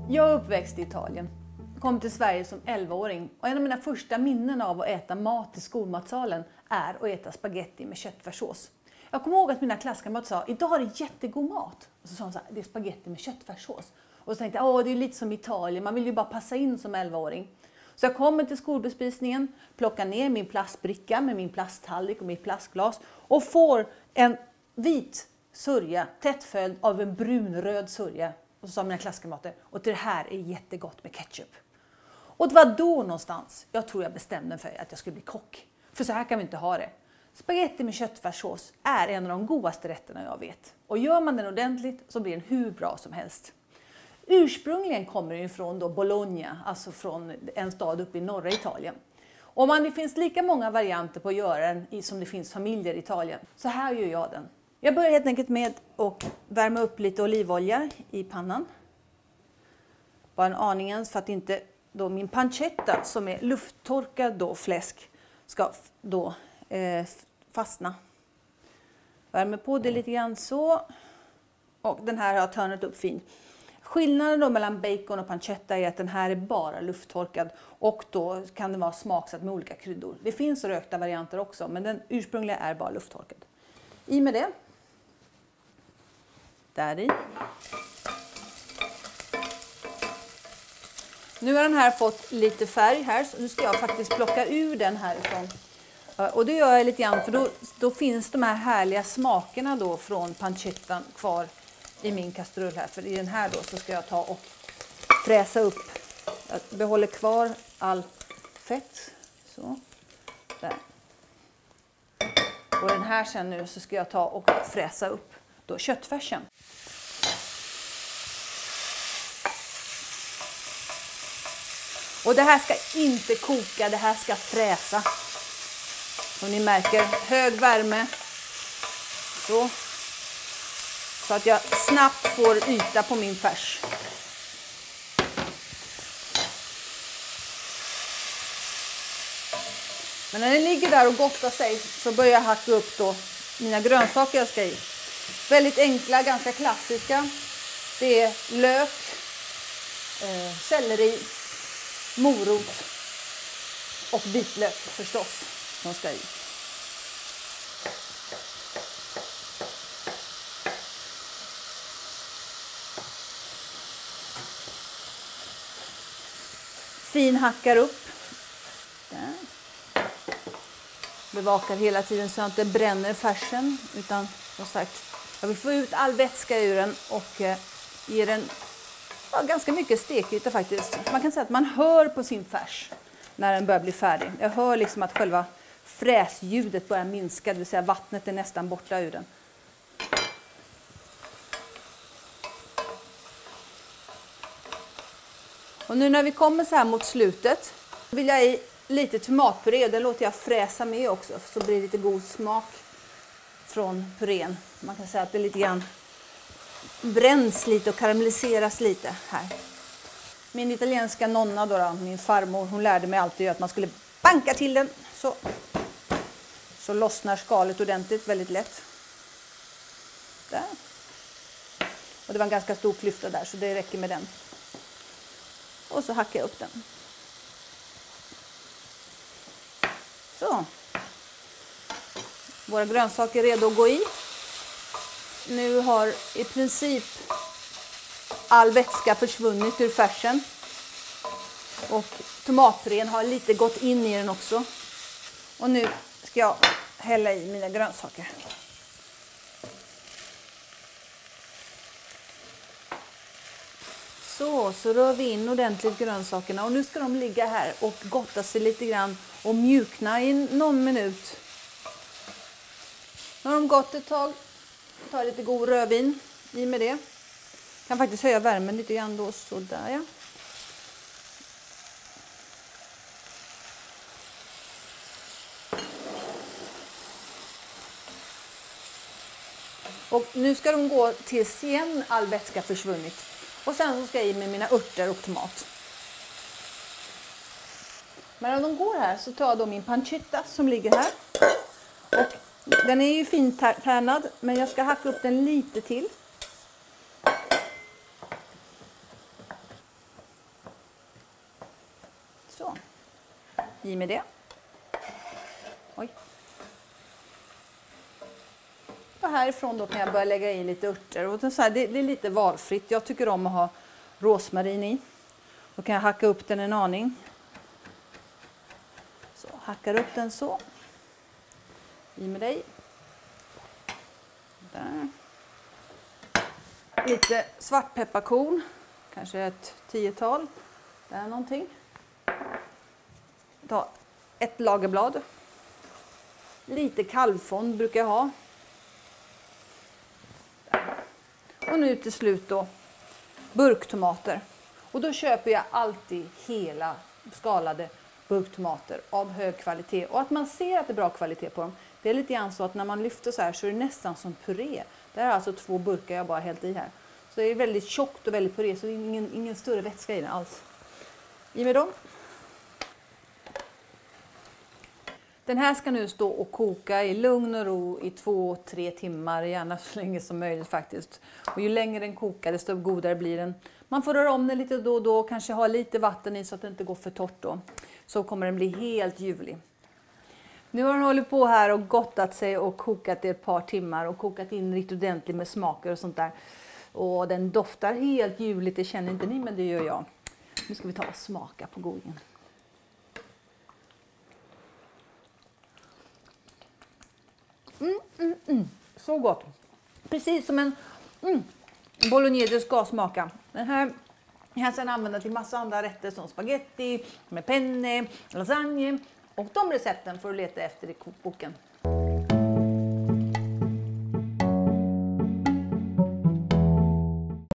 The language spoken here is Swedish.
Jag är uppväxt i Italien. Kom till Sverige som 11-åring och en av mina första minnen av att äta mat i skolmatsalen är att äta spaghetti med köttfärssås. Jag kommer ihåg att mina klasskamrater sa, idag är det jättegod mat. Och så sa de så här, det är spaghetti med köttfärssås. Och så tänkte jag, det är lite som Italien, man vill ju bara passa in som 11-åring. Så jag kommer till skolbespisningen, plockar ner min plastbricka med min plasttallrik och mitt plastglas och får en vit sörja tätt följd av en brunröd sörja. Och så sa mina klasskamrater, och det här är jättegott med ketchup. Och det var då någonstans jag tror jag bestämde mig för att jag skulle bli kock. För så här kan vi inte ha det. Spaghetti med köttfärssås är en av de godaste rätterna jag vet. Och gör man den ordentligt så blir den hur bra som helst. Ursprungligen kommer den från då Bologna, alltså från en stad uppe i norra Italien. Och det finns lika många varianter på att göra den som det finns familjer i Italien. Så här gör jag den. Jag börjar helt enkelt med att värma upp lite olivolja i pannan. Bara en aningen för att inte då min pancetta som är lufttorkad då fläsk ska då fastna. Värmer på det lite grann så. Och den här har jag törnat upp fint. Skillnaden då mellan bacon och pancetta är att den här är bara lufttorkad och då kan den vara smaksatt med olika kryddor. Det finns rökta varianter också, men den ursprungliga är bara lufttorkad. I med det. Där i. Nu har den här fått lite färg här, så nu ska jag faktiskt plocka ur den härifrån. Och det gör jag lite grann, för då finns de här härliga smakerna då från pancettan kvar i min kastrull här. För i den här då så ska jag ta och fräsa upp. Jag behåller kvar all fett. Så. Där. Och den här sen nu så ska jag ta och fräsa upp då köttfärsen. Och det här ska inte koka, det här ska fräsa. Som ni märker, hög värme. Så att jag snabbt får yta på min färs. Men när den ligger där och gottar sig så börjar jag hacka upp då mina grönsaker jag ska i. Väldigt enkla, ganska klassiska. Det är lök, selleri, morot och vitlök förstås som ska i. Finhackar upp. Där. Bevakar hela tiden så att det inte bränner färsen. Utan som sagt, jag vill få ut all vätska ur den och ge den ganska mycket stekyta faktiskt. Man kan säga att man hör på sin färs när den börjar bli färdig. Jag hör liksom att själva fräsljudet börjar minska, det vill säga vattnet är nästan borta ur den. Och nu när vi kommer så här mot slutet vill jag i lite tomatpuré. Den låter jag fräsa med också så blir det lite god smak från purén. Man kan säga att det lite grann bränns lite och karamelliseras lite här. Min italienska nonna då, min farmor, hon lärde mig alltid att man skulle banka till den så lossnar skalet ordentligt väldigt lätt. Där. Och det var en ganska stor klyfta där så det räcker med den. Och så hackar jag upp den. Så. Våra grönsaker är redo att gå i. Nu har i princip all vätska försvunnit ur färsen. Och tomatpurén har lite gått in i den också. Och nu ska jag hälla i mina grönsaker. Så rör vi in ordentligt grönsakerna och nu ska de ligga här och gotta sig lite grann och mjukna i någon minut. När de gått ett tag, tar lite god rödvin i med det. Kan faktiskt höja värmen lite grann då, så där ja. Och nu ska de gå tills igen all vätska försvunnit. Och sen så ska jag i med mina örter och tomat. Men när de går här så tar jag då min pancetta som ligger här. Och den är ju fintärnad men jag ska hacka upp den lite till. I med det. Oj. Och härifrån då kan jag börja lägga i lite örter. Och så här, det är lite valfritt. Jag tycker om att ha rosmarin i. Då kan jag hacka upp den en aning. Så hackar upp den så. I med dig. Där. Lite svartpepparkorn. Kanske ett 10-tal. Där någonting. Ta ett lagerblad. Lite kalvfond brukar jag ha. Och nu till slut då burktomater. Och då köper jag alltid hela skalade burktomater av hög kvalitet. Och att man ser att det är bra kvalitet på dem. Det är lite grann så att när man lyfter så här så är det nästan som puré. Det är alltså 2 burkar jag bara hällt i här. Så det är väldigt tjockt och väldigt puré så det är ingen större vätska i den alls. I med dem. Den här ska nu stå och koka i lugn och ro i 2-3 timmar, gärna så länge som möjligt faktiskt. Och ju längre den kokar desto godare blir den. Man får röra om den lite då och då, kanske ha lite vatten i så att det inte går för torrt då. Så kommer den bli helt ljuvlig. Nu har den hållit på här och gottat sig och kokat i ett par timmar och kokat in riktigt ordentligt med smaker och sånt där. Och den doftar helt ljuvligt, det känner inte ni men det gör jag. Nu ska vi ta och smaka på godingen. Så gott. Precis som en bolognese ska smaka. Den här kan sedan använda till massa andra rätter som spaghetti, med penne, lasagne. Och de recepten får du leta efter i kokboken.